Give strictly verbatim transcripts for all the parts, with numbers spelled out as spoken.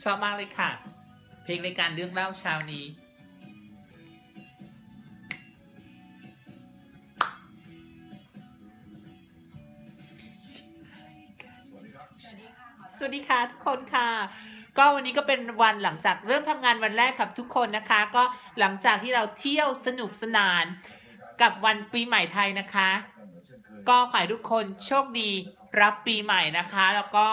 ชอบมากเลยค่ะเพลงในการเรื่องเล่าเช้านี้สวัสดีค่ะทุกคนค่ะก็วันนี้ก็เป็นวันหลังจากเริ่มทำงานวันแรกครับทุกคนนะคะก็หลังจากที่เราเที่ยวสนุกสนานกับวันปีใหม่ไทยนะคะก็ขอให้ทุกคนโชคดีรับปีใหม่นะคะแล้วก็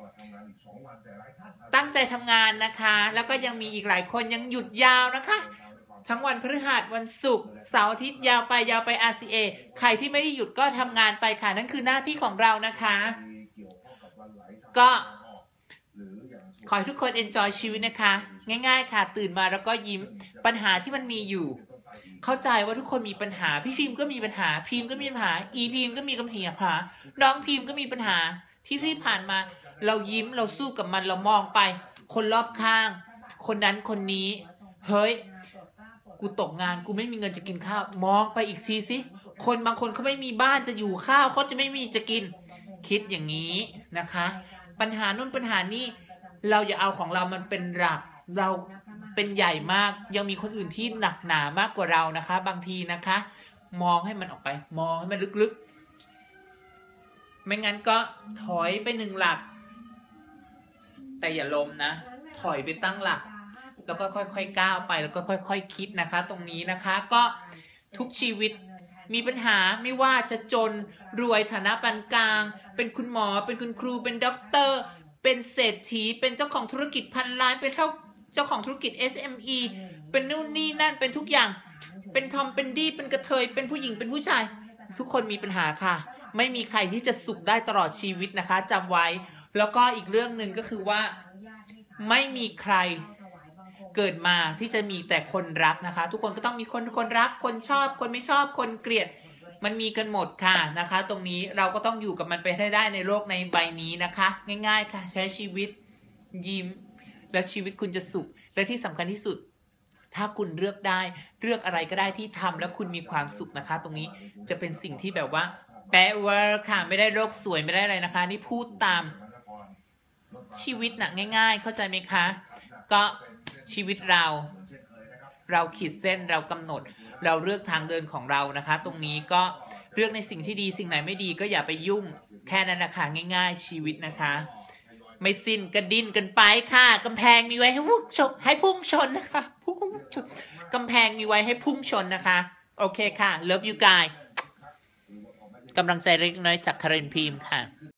ตั้งใจทำงานนะคะแล้วก็ยังมีอีกหลายคนยังหยุดยาวนะคะทั้งวันพฤหัสวันศุกร์เสาร์อาทิตย์ยาวไปยาวไป อาร์ ซี เอ ใครที่ไม่ได้หยุดก็ทำงานไปค่ะนั่นคือหน้าที่ของเรานะคะก็ขอให้ทุกคน enjoy ชีวิตนะคะง่ายๆค่ะตื่นมาแล้วก็ยิ้มปัญหาที่มันมีอยู่เข้าใจว่าทุกคนมีปัญหาพี่พิมก็มีปัญหาพิมก็มีปัญหาอีพิมก็มีปัญหาน้องพิมก็มีปัญหาที่ที่ผ่านมาเรายิ้มเราสู้กับมันเรามองไปคนรอบข้างคนนั้นคนนี้เฮ้ยกูตกงานกูไม่มีเงินจะกินข้าวมองไปอีกทีสิคนบางคนเขาไม่มีบ้านจะอยู่ข้าวเขาจะไม่มีจะกินคิดอย่างนี้นะคะปัญหานู่นปัญหานี่เราอย่าเอาของเรามันเป็นหลักเราเป็นใหญ่มากยังมีคนอื่นที่หนักหนามากกว่าเรานะคะบางทีนะคะมองให้มันออกไปมองให้มันลึกๆไม่งั้นก็ถอยไปหนึ่งหลักแต่อย่าล้มนะถอยไปตั้งหลักแล้วก็ค่อยๆก้าวไปแล้วก็ค่อยๆ ค, คิดนะคะตรงนี้นะคะก็ทุกชีวิตมีปัญหาไม่ว่าจะจนรวยฐานะปานกลางเป็นคุณหมอเป็นคุณครูเป็นด็อกเตอร์เป็นเศรษฐีเป็นเจ้าของธุรกิจพันล้านเป็นเท่าเจ้าของธุรกิจ เอส เอ็ม อี เป็นนู่นนี่นั่นเป็นทุกอย่างเป็นทอมเป็นดีเป็นกระเทยเป็นผู้หญิงเป็นผู้ชายทุกคนมีปัญหาค่ะไม่มีใครที่จะสุขได้ตลอดชีวิตนะคะจำไว้แล้วก็อีกเรื่องหนึ่งก็คือว่าไม่มีใครเกิดมาที่จะมีแต่คนรักนะคะทุกคนก็ต้องมีคนคนรักคนชอบคนไม่ชอบคนเกลียดมันมีกันหมดค่ะนะคะตรงนี้เราก็ต้องอยู่กับมันไปให้ได้ในโลกในใบนี้นะคะง่ายๆค่ะใช้ชีวิตยิ้มแล้วชีวิตคุณจะสุขและที่สำคัญที่สุดถ้าคุณเลือกได้เลือกอะไรก็ได้ที่ทำแล้วคุณมีความสุขนะคะตรงนี้จะเป็นสิ่งที่แบบว่าแปะเวอร์ค่ะไม่ได้โลกสวยไม่ได้อะไรนะคะนี่พูดตามชีวิตหนักง่ายๆเข้าใจไหมคะก็ชีวิตเราเราขีดเส้นเรากำหนดเราเลือกทางเดินของเรานะคะตรงนี้ก็เลือกในสิ่งที่ดีสิ่งไหนไม่ดีก็อย่าไปยุ่งแค่นั้นนะคะง่ายๆชีวิตนะคะไม่สิ้นกระดิ้นกันไปค่ะกำแพงมีไว้ให้พุ่งชนให้พุ่งชนนะคะพุ่งชนกำแพงมีไว้ให้พุ่งชนนะคะโอเคค่ะ love you guys กำลังใจเล็กน้อยจากคารินพิมพ์ค่ะ